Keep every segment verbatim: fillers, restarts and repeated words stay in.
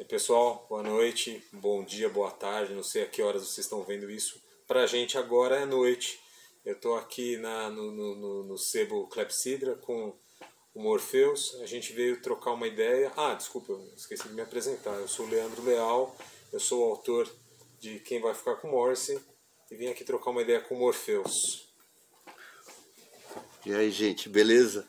E pessoal, boa noite, bom dia, boa tarde, não sei a que horas vocês estão vendo isso. Pra gente agora é noite. Eu tô aqui na, no, no, no, no Sebo Clepsydra com o Morpheus. A gente veio trocar uma ideia. Ah, desculpa, eu esqueci de me apresentar. Eu sou o Leandro Leal, eu sou o autor de Quem Vai Ficar com Morrissey e vim aqui trocar uma ideia com o Morpheus. E aí, gente, beleza?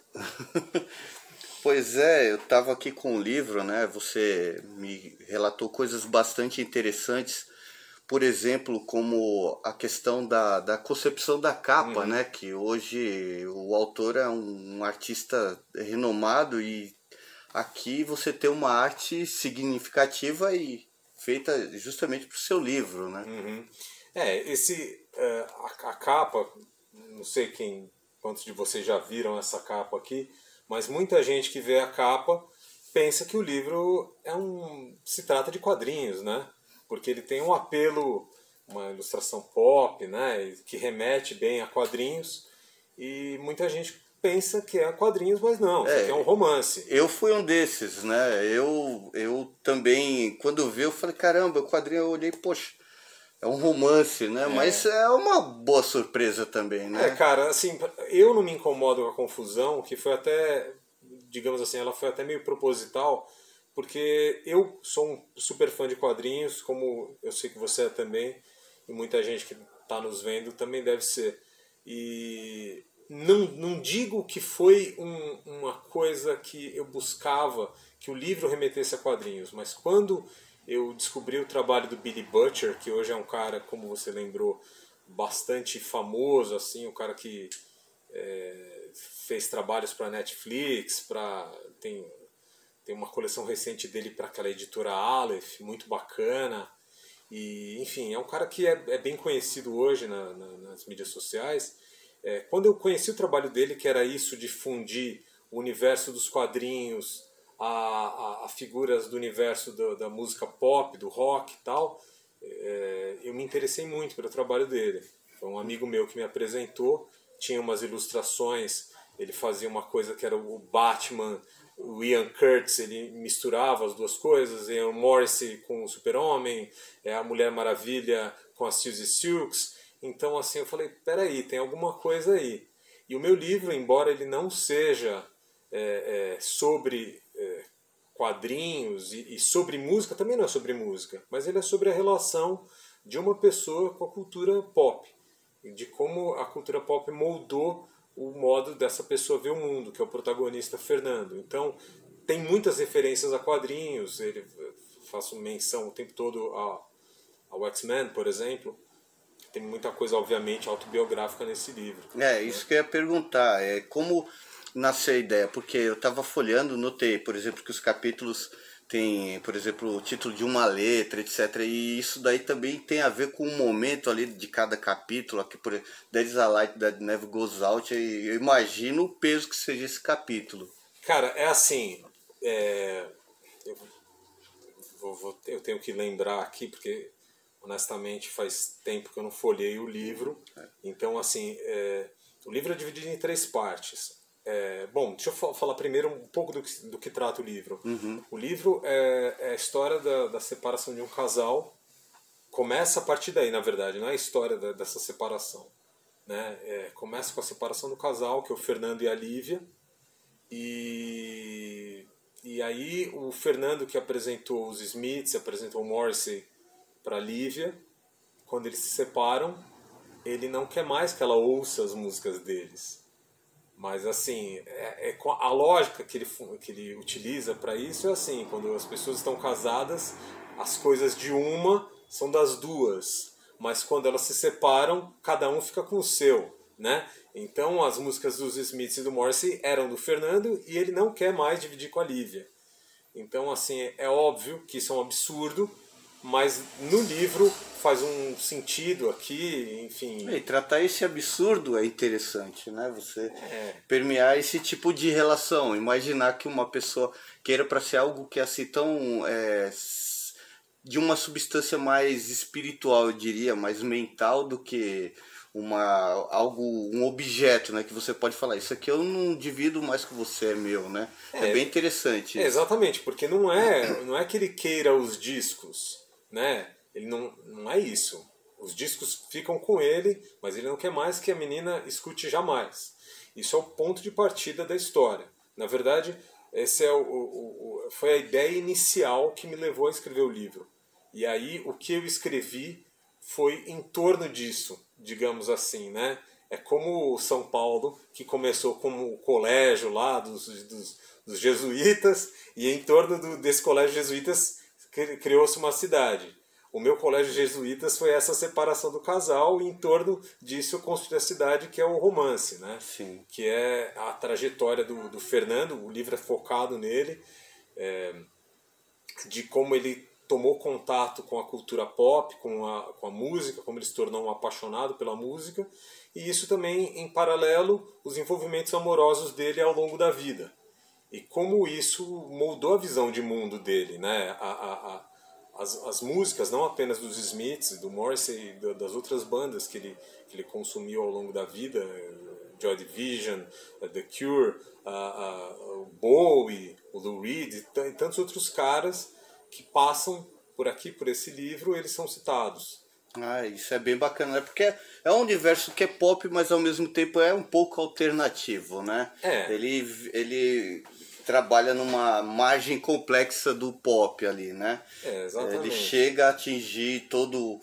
Pois é, eu estava aqui com o livro, né? Você me relatou coisas bastante interessantes, por exemplo, como a questão da, da concepção da capa, uhum. né? Que hoje o autor é um, um artista renomado e aqui você tem uma arte significativa e feita justamente para o seu livro, né? Uhum. É, esse, uh, a, a capa, não sei quem, quantos de vocês já viram essa capa aqui, mas muita gente que vê a capa pensa que o livro é um, se trata de quadrinhos, né? Porque ele tem um apelo, uma ilustração pop, né? Que remete bem a quadrinhos, e muita gente pensa que é quadrinhos, mas não, é, isso aqui é um romance. Eu fui um desses, né? Eu, eu também, quando vi, eu falei, caramba, o quadrinho, eu olhei, poxa, é um romance, né? É. Mas é uma boa surpresa também, né? É, cara, assim, eu não me incomodo com a confusão, que foi até, digamos assim, ela foi até meio proposital, porque eu sou um super fã de quadrinhos, como eu sei que você é também, e muita gente que está nos vendo também deve ser. E não, não digo que foi um, uma coisa que eu buscava, que o livro remetesse a quadrinhos, mas quando eu descobri o trabalho do Billy Butcher, que hoje é um cara, como você lembrou, bastante famoso, assim, um cara que é, fez trabalhos para Netflix, pra, tem, tem uma coleção recente dele para aquela editora Aleph, muito bacana, e enfim, é um cara que é, é bem conhecido hoje na, na, nas mídias sociais. É, quando eu conheci o trabalho dele, que era isso de fundir o universo dos quadrinhos a, a, a figuras do universo do, da música pop, do rock e tal, é, eu me interessei muito pelo trabalho dele. Foi um amigo meu que me apresentou, tinha umas ilustrações, ele fazia uma coisa que era o Batman, o Ian Curtis, ele misturava as duas coisas, e o Morrissey com o Super-Homem, a Mulher Maravilha com a Suzy Silks. Então assim, eu falei, peraí, tem alguma coisa aí. E o meu livro, embora ele não seja é, é, sobre é, quadrinhos e, e sobre música, também não é sobre música, mas ele é sobre a relação de uma pessoa com a cultura pop, de como a cultura pop moldou o modo dessa pessoa ver o mundo, que é o protagonista Fernando. Então, tem muitas referências a quadrinhos, ele, faço menção o tempo todo ao, ao X-Men, por exemplo. Tem muita coisa, obviamente, autobiográfica nesse livro. É, isso né? que eu ia perguntar, é como nasceu a ideia, porque eu estava folheando, notei, por exemplo, que os capítulos tem, por exemplo, o título de uma letra, etcétera. E isso daí também tem a ver com o momento ali de cada capítulo, aqui por There is a Light That Never Goes Out, e eu imagino o peso que seja esse capítulo. Cara, é assim, é... Eu, vou, vou, eu tenho que lembrar aqui, porque honestamente faz tempo que eu não folhei o livro, é. Então assim, é... o livro é dividido em três partes. É, bom, deixa eu falar primeiro um pouco do que, do que trata o livro. Uhum. O livro é, é a história da, da separação de um casal. Começa a partir daí, na verdade, não é a história da, dessa separação. Né? É, começa com a separação do casal, que é o Fernando e a Lívia. E, e aí o Fernando, que apresentou os Smiths, apresentou o Morrissey para a Lívia, quando eles se separam, ele não quer mais que ela ouça as músicas deles. Mas assim, é, é, a lógica que ele, que ele utiliza para isso é assim, quando as pessoas estão casadas, as coisas de uma são das duas, mas quando elas se separam, cada um fica com o seu, né? Então as músicas dos Smiths e do Morrissey eram do Fernando e ele não quer mais dividir com a Lívia. Então assim, é óbvio que isso é um absurdo, mas no livro faz um sentido aqui, enfim... E tratar esse absurdo é interessante, né? Você é. permear esse tipo de relação, imaginar que uma pessoa queira para ser algo que é assim tão... É, de uma substância mais espiritual, eu diria, mais mental do que uma, algo, um objeto, né? Que você pode falar, isso aqui eu não divido mais com você, é meu, né? É, é bem interessante. É, exatamente, porque não é, não é que ele queira os discos, né? Ele não, não é isso. Os discos ficam com ele, mas ele não quer mais que a menina escute jamais. Isso é o ponto de partida da história. Na verdade, esse é o, o, o, foi a ideia inicial que me levou a escrever o livro. E aí o que eu escrevi foi em torno disso, digamos assim, né? É como o São Paulo, que começou como o colégio lá dos, dos, dos jesuítas, e em torno do, desse colégio jesuítas criou-se uma cidade. O meu colégio jesuítas foi essa separação do casal, e em torno disso eu construí a cidade, que é o romance, né? Sim. Que é a trajetória do, do Fernando, o livro é focado nele, é, de como ele tomou contato com a cultura pop, com a, com a música, como ele se tornou um apaixonado pela música, e isso também, em paralelo, os envolvimentos amorosos dele ao longo da vida. E como isso moldou a visão de mundo dele, né? A, a, a, as, as músicas, não apenas dos Smiths, do Morrissey e das outras bandas que ele, que ele consumiu ao longo da vida, Joy Division, The Cure, a, a, o Bowie, o Lou Reed e tantos outros caras que passam por aqui, por esse livro, eles são citados. Ah, isso é bem bacana, né? Porque é um universo que é pop, mas ao mesmo tempo é um pouco alternativo, né? É. Ele, ele trabalha numa margem complexa do pop ali, né? É, exatamente. Ele chega a atingir todo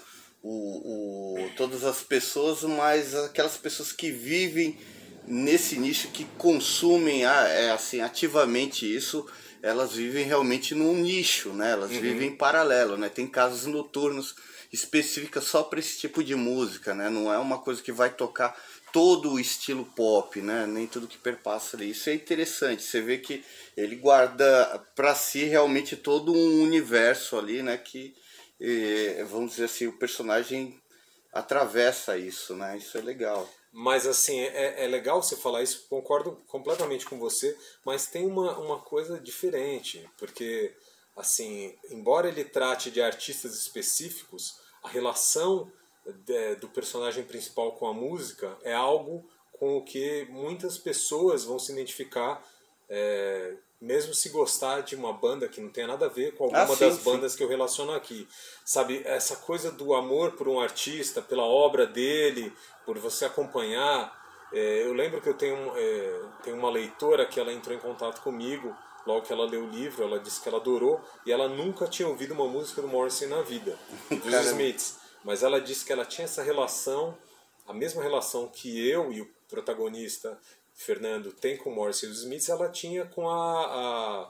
o, o, todas as pessoas, mas aquelas pessoas que vivem nesse nicho, que consumem é, assim, ativamente isso, elas vivem realmente num nicho, né? Elas uhum. vivem em paralelo, né? Tem casas noturnos específicas só para esse tipo de música, né? Não é uma coisa que vai tocar todo o estilo pop, né? Nem tudo que perpassa ali. Isso é interessante. Você vê que ele guarda para si realmente todo um universo ali, né? Que, eh, vamos dizer assim, o personagem atravessa isso, né? Isso é legal. Mas assim, é, é legal você falar isso, concordo completamente com você, mas tem uma, uma coisa diferente, porque assim, embora ele trate de artistas específicos, a relação de, do personagem principal com a música é algo com o que muitas pessoas vão se identificar, é, mesmo se gostar de uma banda que não tem nada a ver com alguma ah, sim, das bandas sim. que eu relaciono aqui. Sabe, essa coisa do amor por um artista, pela obra dele, por você acompanhar. É, eu lembro que eu tenho, é, tenho uma leitora que ela entrou em contato comigo logo que ela leu o livro, ela disse que ela adorou, e ela nunca tinha ouvido uma música do Morrissey na vida, dos Smiths. Mas ela disse que ela tinha essa relação, a mesma relação que eu e o protagonista, Fernando, tem com o Morrissey e os Smiths, ela tinha com a, a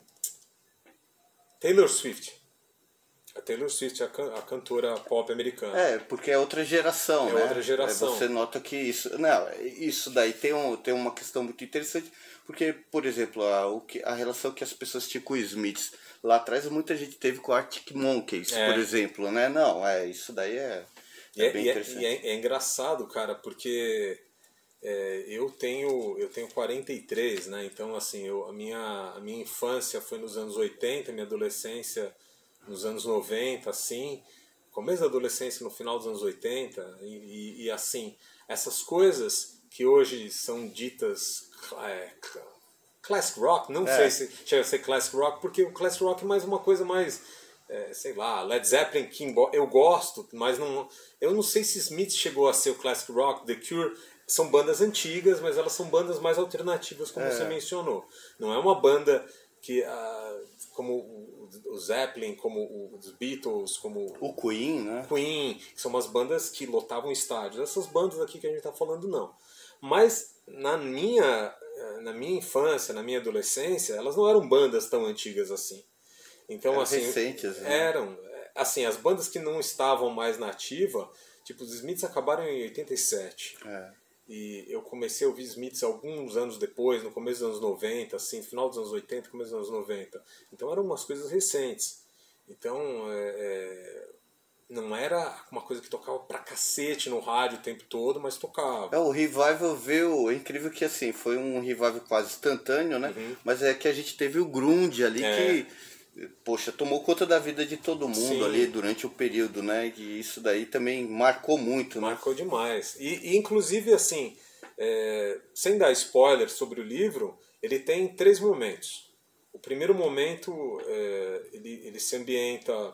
Taylor Swift. A Taylor Swift, a, can, a cantora pop americana. É, porque é outra geração, é né? outra geração. Você nota que isso... Não, isso daí tem, um, tem uma questão muito interessante, porque, por exemplo, a, o que, a relação que as pessoas tinham com os Smiths lá atrás, muita gente teve com Arctic Monkeys, é. por exemplo, né? Não, é, isso daí é, é, é bem é, interessante. E é, é engraçado, cara, porque é, eu, tenho, eu tenho quarenta e três, né? Então, assim, eu, a, minha, a minha infância foi nos anos oitenta, minha adolescência nos anos noventa, assim, começo da adolescência no final dos anos oitenta, e, e, e assim, essas coisas que hoje são ditas é, classic rock, não é. sei se chega a ser classic rock, porque o classic rock é mais uma coisa mais, é, sei lá, Led Zeppelin, King, eu gosto, mas não, eu não sei se Smith chegou a ser o classic rock, The Cure, são bandas antigas, mas elas são bandas mais alternativas, como é. você mencionou. Não é uma banda que, uh, como o Zeppelin, como os Beatles, como o Queen, né? Queen, que são umas bandas que lotavam estádios. Essas bandas aqui que a gente está falando, não. Mas na minha, na minha infância, na minha adolescência, elas não eram bandas tão antigas assim. Então, eram assim, recentes, né? Eram, assim, as bandas que não estavam mais na ativa, tipo, os Smiths acabaram em oitenta e sete. É. E eu comecei a ouvir Smiths alguns anos depois, no começo dos anos noventa, assim, final dos anos oitenta, começo dos anos noventa. Então eram umas coisas recentes. Então é, é, não era uma coisa que tocava pra cacete no rádio o tempo todo, mas tocava. É, o revival veio, é incrível que assim, foi um revival quase instantâneo, né? Uhum. Mas é que a gente teve o grunge ali é. que poxa, tomou conta da vida de todo mundo Sim. ali durante o período, né? E isso daí também marcou muito, né? Marcou demais. E, e inclusive, assim, é, sem dar spoiler sobre o livro, ele tem três momentos. O primeiro momento, é, ele, ele se ambienta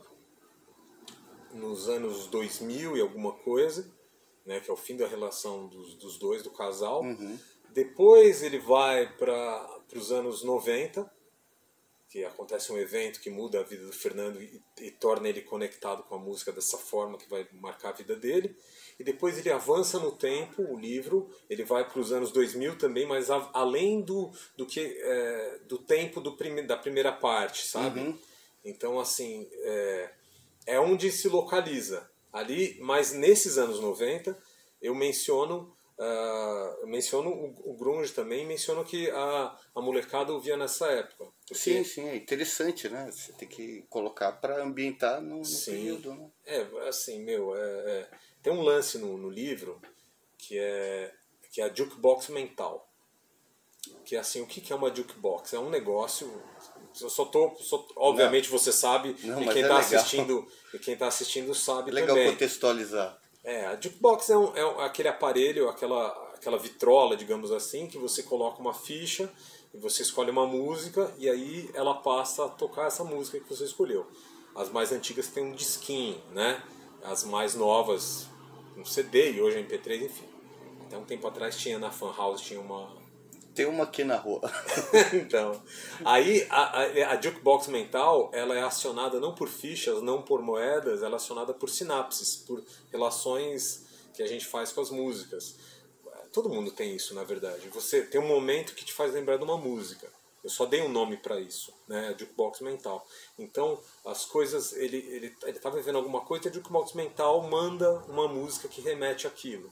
nos anos dois mil e alguma coisa, né, que é o fim da relação dos, dos dois, do casal. Uhum. Depois ele vai para os anos noventa, que acontece um evento que muda a vida do Fernando e, e torna ele conectado com a música dessa forma que vai marcar a vida dele. E depois ele avança no tempo, o livro, ele vai para os anos dois mil também, mas a, além do, do, que, é, do tempo do prime, da primeira parte, sabe? Uhum. Então, assim, é, é onde se localiza ali, mas nesses anos noventa eu menciono, uh, eu menciono o, o grunge também, menciono que a, a molecada ouvia nessa época. Porque, sim, sim, é interessante, né? Você tem que colocar para ambientar no, no sim, período, né? é, assim, meu, é, é, tem um lance no, no livro que é, que é a jukebox mental. Que é assim, o que é uma jukebox? É um negócio... Eu só tô, só, obviamente Não. você sabe, Não, e mas quem é está legal. assistindo, e quem tá assistindo sabe É legal também. contextualizar. É, a jukebox é, um, é um, aquele aparelho, aquela, aquela vitrola, digamos assim, que você coloca uma ficha e você escolhe uma música e aí ela passa a tocar essa música que você escolheu. As mais antigas têm um disquinho, né? As mais novas, um C D e hoje é M P três, enfim. Até um tempo atrás tinha na Fan House, tinha uma... Tem uma aqui na rua. Então, aí a, a, a jukebox mental, ela é acionada não por fichas, não por moedas, ela é acionada por sinapses, por relações que a gente faz com as músicas. Todo mundo tem isso, na verdade. Você tem um momento que te faz lembrar de uma música. Eu só dei um nome para isso, né? A jukebox mental. Então, as coisas, ele ele ele tá vivendo alguma coisa, e a jukebox mental manda uma música que remete àquilo.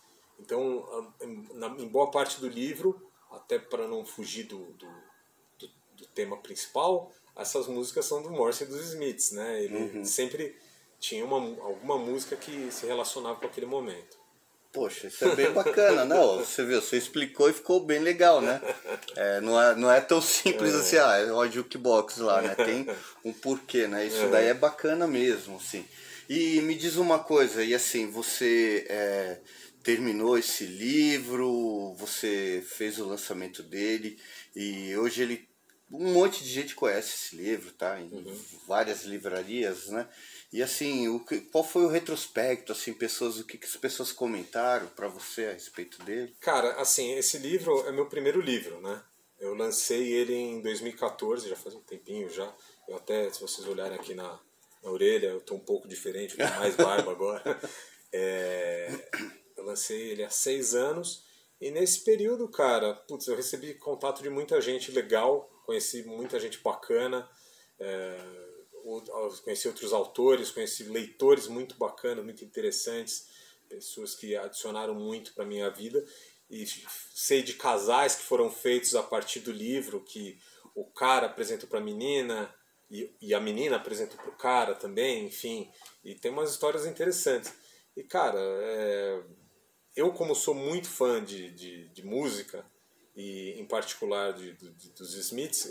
Então, em boa parte do livro, até para não fugir do, do, do, do tema principal, essas músicas são do Morrissey e dos Smiths, né? Ele Uhum. sempre tinha uma, alguma música que se relacionava com aquele momento. Poxa, isso é bem bacana, não? Você viu, você explicou e ficou bem legal, né? É, não, é, não é tão simples É. assim, ah, é o jukebox lá, né? Tem um porquê, né? Isso É. daí é bacana mesmo, assim. E me diz uma coisa, e assim, você é, terminou esse livro, você fez o lançamento dele, e hoje ele... Um monte de gente conhece esse livro, tá? Em Uhum. várias livrarias, né? E assim, o que, qual foi o retrospecto, assim, pessoas, o que, que as pessoas comentaram para você a respeito dele? Cara, assim, esse livro é meu primeiro livro, né? Eu lancei ele em dois mil e quatorze, já faz um tempinho já. Eu até, se vocês olharem aqui na, na orelha, eu tô um pouco diferente, com mais barba agora. É, eu lancei ele há seis anos. E nesse período, cara, putz, eu recebi contato de muita gente legal, conheci muita gente bacana, é, conheci outros autores, conheci leitores muito bacanas, muito interessantes, pessoas que adicionaram muito para minha vida, e sei de casais que foram feitos a partir do livro, que o cara apresentou para a menina e, e a menina apresentou para o cara também, enfim, e tem umas histórias interessantes. E cara, é, eu como sou muito fã de, de, de música, e em particular de, de, dos Smiths,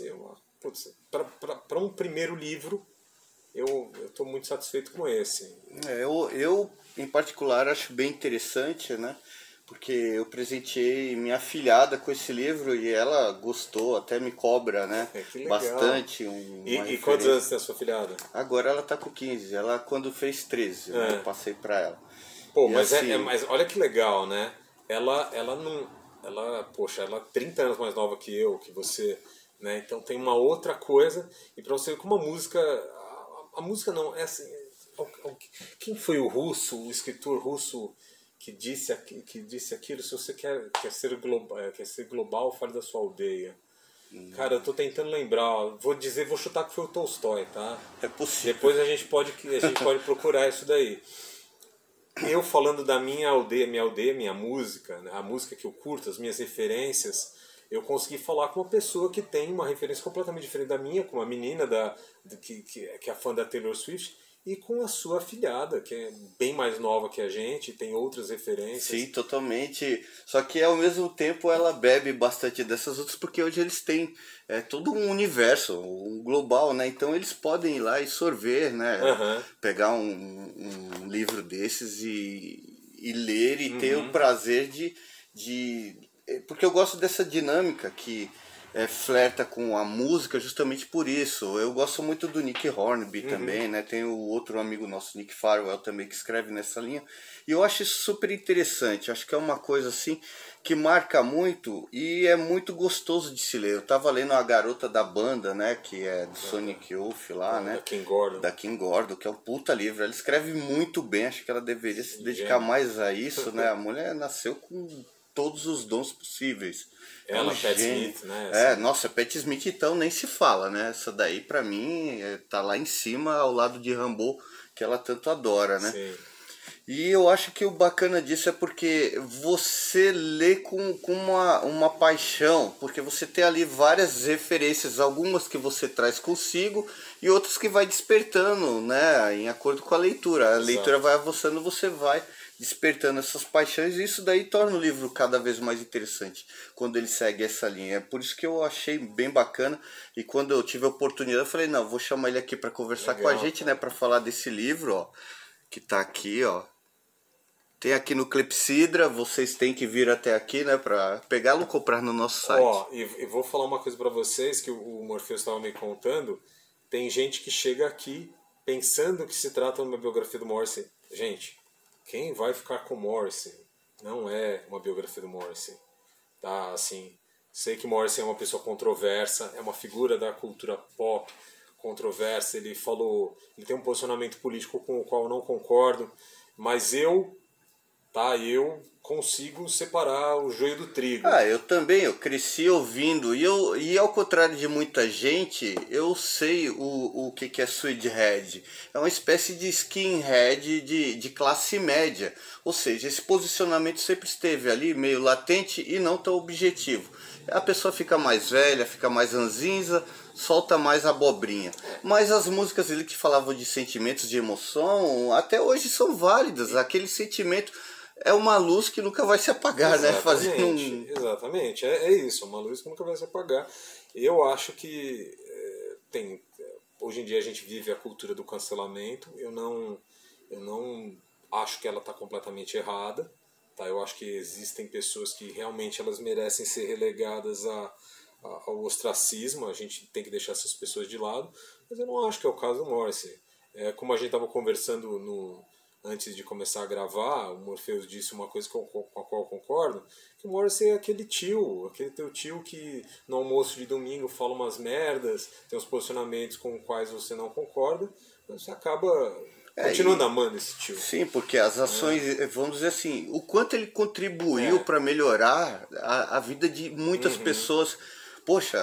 para um primeiro livro, eu estou muito satisfeito com esse. É, eu, eu, em particular, acho bem interessante, né? Porque eu presenteei minha afilhada com esse livro e ela gostou, até me cobra, né? É, que legal. Bastante. Um, e, e quantos anos tem a sua afilhada? Agora ela tá com quinze, ela quando fez treze, é. né? Eu passei para ela. Pô, e mas, assim... é, é, mas olha que legal, né? Ela, ela não... Ela, poxa, ela é trinta anos mais nova que eu, que você... Né? Então tem uma outra coisa. E para você ver como a música... A, a música não é assim... Quem foi o russo, o escritor russo que disse, que disse aquilo? Se você quer, quer, ser global, quer ser global, fale da sua aldeia. Hum. Cara, eu tô tentando lembrar. Vou dizer, vou chutar que foi o Tolstói, tá? É possível. Depois a gente pode, a gente pode procurar isso daí. Eu falando da minha aldeia, minha aldeia, minha música, né? A música que eu curto, as minhas referências, eu consegui falar com uma pessoa que tem uma referência completamente diferente da minha, com uma menina da, que, que, que é fã da Taylor Swift, e com a sua afilhada, que é bem mais nova que a gente, tem outras referências. Sim, totalmente. Só que ao mesmo tempo ela bebe bastante dessas outras, porque hoje eles têm é, todo um universo, um global, né? Então eles podem ir lá e sorver, né? Uhum. Pegar um, um livro desses e, e ler e Uhum. ter o prazer de, de... Porque eu gosto dessa dinâmica que é, flerta com a música justamente por isso. Eu gosto muito do Nick Hornby Uhum. também, né? Tem o outro amigo nosso, Nick Farwell, também, que escreve nessa linha. E eu acho isso super interessante. Acho que é uma coisa assim que marca muito e é muito gostoso de se ler. Eu tava lendo A Garota da Banda, né? Que é do Sonic Youth lá, né? Da Kim Gordon. Da Kim Gordon, que é um puta livro. Ela escreve muito bem. Acho que ela deveria se dedicar Gênio. mais a isso, né? A mulher nasceu com todos os dons possíveis. Ela, É um Pat gênio. Smith, né? É, Assim. nossa, Pat Smith então nem se fala, né? Essa daí pra mim é, tá lá em cima ao lado de Rambo, que ela tanto adora, né? Sim. E eu acho que o bacana disso é porque você lê com, com uma, uma paixão, porque você tem ali várias referências, algumas que você traz consigo e outras que vai despertando, né? Em acordo com a leitura. A Exato. leitura vai avançando, você vai despertando essas paixões e isso daí torna o livro cada vez mais interessante quando ele segue essa linha. É por isso que eu achei bem bacana e quando eu tive a oportunidade eu falei, não, vou chamar ele aqui para conversar Legal, com a gente, cara. né, para falar desse livro, ó, que tá aqui, ó. Tem aqui no Clepsidra, vocês têm que vir até aqui, né, para pegá-lo e comprar no nosso site. Ó, e, e vou falar uma coisa pra vocês que o, o Morpheus estava me contando. Tem gente que chega aqui pensando que se trata de uma biografia do Morrissey. Gente, quem vai ficar com Morrissey não é uma biografia do Morrissey. Tá, assim, sei que Morrissey é uma pessoa controversa, é uma figura da cultura pop controversa, ele falou, ele tem um posicionamento político com o qual eu não concordo, mas eu, tá, eu consigo separar o joio do trigo. Ah, eu também, eu cresci ouvindo, e, eu, e ao contrário de muita gente, eu sei o, o que, que é Suedehead. É uma espécie de skinhead de, de classe média, ou seja, esse posicionamento sempre esteve ali, meio latente e não tão objetivo. A pessoa fica mais velha, fica mais ranzinza, solta mais abobrinha. Mas as músicas dele que falavam de sentimentos, de emoção, até hoje são válidas. Aquele sentimento é uma luz que nunca vai se apagar, Exatamente, né? Fazendo um... exatamente, é, é isso, é uma luz que nunca vai se apagar. Eu acho que é, tem, hoje em dia a gente vive a cultura do cancelamento. Eu não, eu não acho que ela está completamente errada. Tá? Eu acho que existem pessoas que realmente elas merecem ser relegadas a, a, ao ostracismo. A gente tem que deixar essas pessoas de lado. Mas eu não acho que é o caso do Morrissey. É, como a gente estava conversando no, antes de começar a gravar, o Morpheus disse uma coisa com, com a qual eu concordo, que o Morrissey é aquele tio, aquele teu tio que no almoço de domingo fala umas merdas, tem uns posicionamentos com os quais você não concorda, mas você acaba... É, continuando e, amando esse tio. sim, porque as ações, é. vamos dizer assim, o quanto ele contribuiu É. para melhorar a, a vida de muitas Uhum. pessoas. Poxa,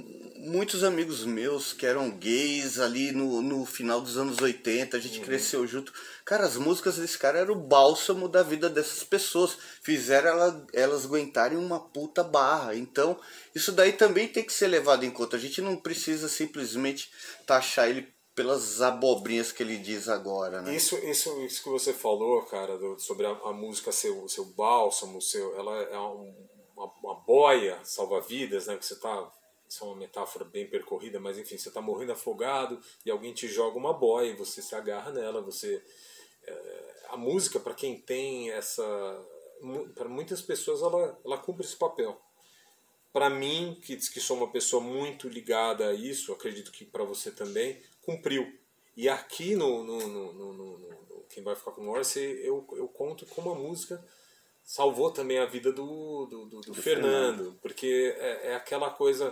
muitos amigos meus que eram gays ali no, no final dos anos oitenta, a gente uhum. cresceu junto. Cara, as músicas desse cara eram o bálsamo da vida dessas pessoas. Fizeram ela, elas aguentarem uma puta barra. Então, isso daí também tem que ser levado em conta. A gente não precisa simplesmente taxar ele pelas abobrinhas que ele diz agora, né? Isso, isso, isso que você falou, cara, do, sobre a, a música ser o seu bálsamo, seu, ela é um, uma, uma boia salva-vidas, né? Que você tá, isso é uma metáfora bem percorrida, mas enfim, você tá morrendo afogado e alguém te joga uma boia e você se agarra nela, você... É, a música, para quem tem essa... para muitas pessoas, ela, ela cumpre esse papel. Para mim, que, que sou uma pessoa muito ligada a isso, acredito que para você também, cumpriu. E aqui no, no, no, no, no, no Quem Vai Ficar com Morrissey, eu, eu conto como a música salvou também a vida do, do, do, do Fernando, Fernando, porque é, é aquela coisa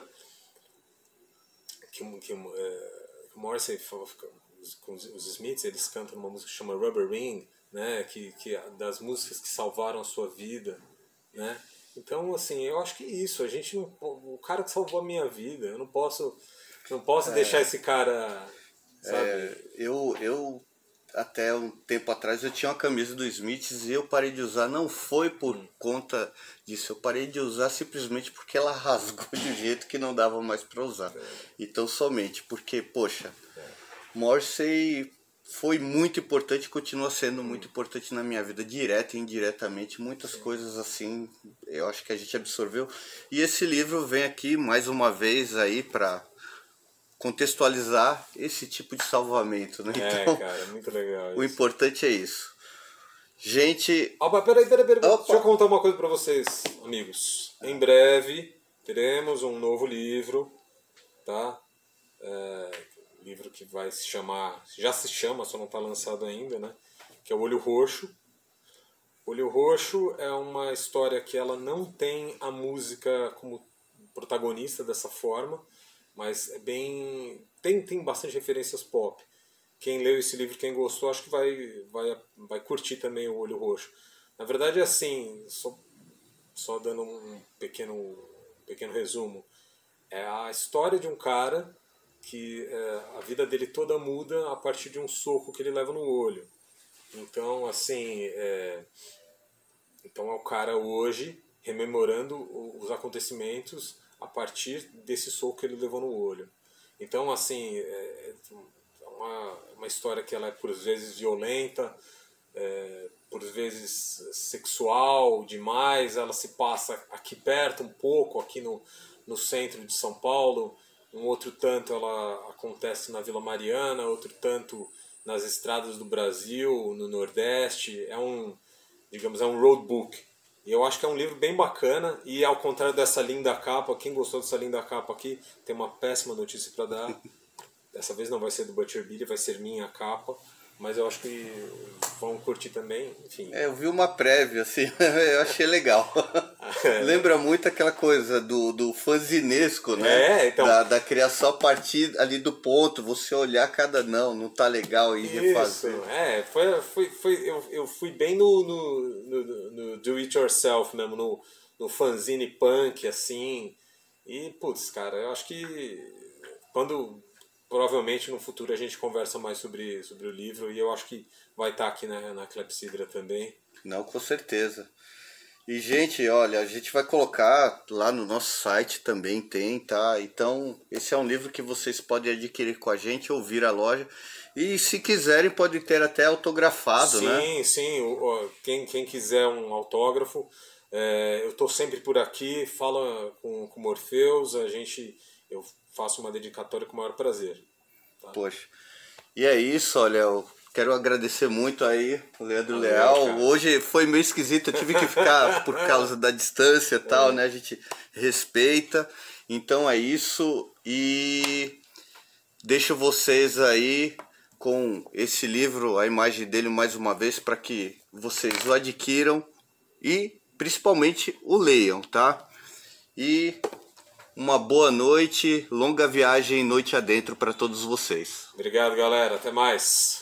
que, que é, o Morrissey, com os, os Smiths, eles cantam uma música que chama Rubber Ring, né, que, que das músicas que salvaram a sua vida, né? Então, assim, eu acho que isso, a gente não, o cara que salvou a minha vida, eu não posso, não posso é, deixar esse cara, sabe? É, eu, eu, até um tempo atrás, eu tinha uma camisa do Smiths e eu parei de usar, não foi por hum. conta disso, eu parei de usar simplesmente porque ela rasgou de um jeito que não dava mais para usar. É. Então, somente porque, poxa, é. Morrissey foi muito importante e continua sendo muito importante na minha vida, direto e indiretamente. Muitas coisas assim, eu acho que a gente absorveu. E esse livro vem aqui mais uma vez aí para contextualizar esse tipo de salvamento, né? É, Então, cara, muito legal o isso. importante é isso. Gente... Opa, peraí, peraí, peraí. Opa. Deixa eu contar uma coisa pra vocês, amigos. Em breve teremos um novo livro, tá? É, livro que vai se chamar, já se chama, só não está lançado ainda, né? Que é o Olho Roxo. Olho Roxo é uma história que ela não tem a música como protagonista dessa forma, mas é bem tem tem bastante referências pop. Quem leu esse livro, quem gostou, acho que vai vai vai curtir também o Olho Roxo. Na verdade é assim, só só dando um pequeno pequeno resumo, é a história de um cara que é, a vida dele toda muda a partir de um soco que ele leva no olho. Então, assim, é, então é o cara hoje rememorando os acontecimentos a partir desse soco que ele levou no olho. Então, assim, é uma, uma história que ela é por vezes violenta, é, por vezes sexual demais, ela se passa aqui perto um pouco, aqui no, no centro de São Paulo. Um outro tanto ela acontece na Vila Mariana, outro tanto nas estradas do Brasil, no Nordeste. É um, digamos, é um roadbook. E eu acho que é um livro bem bacana. E ao contrário dessa linda capa, quem gostou dessa linda capa aqui, tem uma péssima notícia para dar. Dessa vez não vai ser do Butcher Billy, vai ser minha capa. Mas eu acho que vão curtir também, enfim. É, eu vi uma prévia, assim, eu achei legal. É. Lembra muito aquela coisa do, do fanzinesco, né? É, então... Da, da criação a partir ali do ponto, você olhar cada não, não tá legal e refazer. Isso, é, foi, foi, foi, eu, eu fui bem no, no, no, no do it yourself mesmo, no, no fanzine punk, assim. E, putz, cara, eu acho que quando... Provavelmente no futuro a gente conversa mais sobre, sobre o livro e eu acho que vai estar aqui na, na Clepsydra também. Não, com certeza. E, gente, olha, a gente vai colocar lá no nosso site também, tem, tá? Então, esse é um livro que vocês podem adquirir com a gente ou vir à loja. E, se quiserem, pode ter até autografado, sim, né? Sim, sim. Quem, quem quiser um autógrafo, é, eu estou sempre por aqui, fala com, com o Morpheus, a gente... Eu faço uma dedicatória com o maior prazer. Tá? Poxa. E é isso, olha, eu quero agradecer muito aí o Leandro Valeu, Leal. cara. Hoje foi meio esquisito, eu tive que ficar por causa da distância e tal, é. né? A gente respeita. Então é isso. E deixo vocês aí com esse livro, a imagem dele mais uma vez, para que vocês o adquiram e principalmente o leiam, tá? E... uma boa noite, longa viagem noite adentro para todos vocês. Obrigado, galera. Até mais.